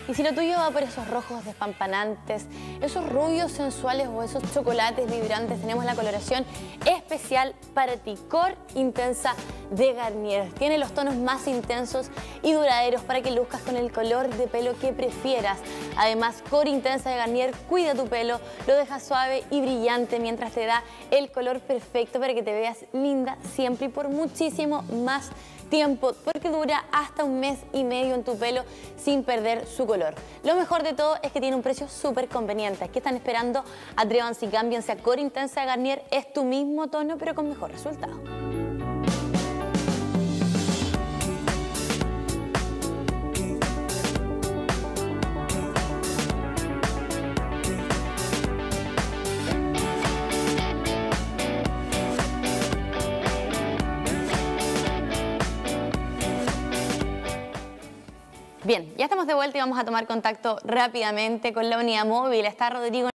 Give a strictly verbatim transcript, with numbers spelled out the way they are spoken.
Y si lo tuyo va por esos rojos despampanantes, esos rubios sensuales o esos chocolates vibrantes, tenemos la coloración especial para ti, Core Intensa de Garnier. Tiene los tonos más intensos y duraderos para que luzcas con el color de pelo que prefieras. Además, Core Intensa de Garnier cuida tu pelo, lo deja suave y brillante mientras te da el color perfecto para que te veas linda siempre y por muchísimo más tiempo, porque dura hasta un mes y medio en tu pelo sin perder su color. Lo mejor de todo es que tiene un precio súper conveniente. ¿Qué están esperando? Atrévanse y cámbiense a Core Intensa de Garnier. Es tu mismo tono, pero con mejor resultado. Bien, ya estamos de vuelta y vamos a tomar contacto rápidamente con la unidad móvil. Está Rodrigo